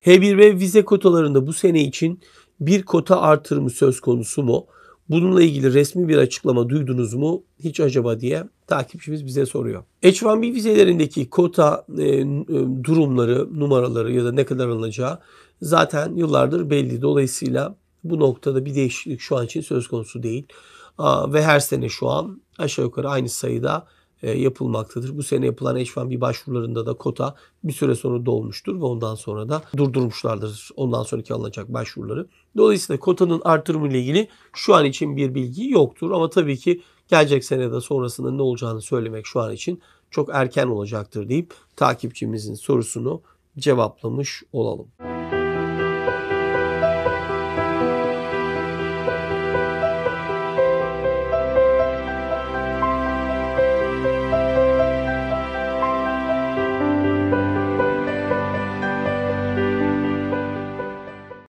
H1B vize kotalarında bu sene için bir kota artırımı söz konusu mu? Bununla ilgili resmi bir açıklama duydunuz mu hiç acaba diye takipçimiz bize soruyor. H1B vizelerindeki kota durumları, numaraları ya da ne kadar alınacağı zaten yıllardır belli. Dolayısıyla bu noktada bir değişiklik şu an için söz konusu değil. Ve her sene şu an aşağı yukarı aynı sayıda yapılmaktadır. Bu sene yapılan H1B başvurularında da kota bir süre sonra dolmuştur ve ondan sonra da durdurmuşlardır ondan sonraki alınacak başvuruları. Dolayısıyla kotanın artırımı ile ilgili şu an için bir bilgi yoktur ama tabii ki gelecek senede sonrasında ne olacağını söylemek şu an için çok erken olacaktır deyip takipçimizin sorusunu cevaplamış olalım.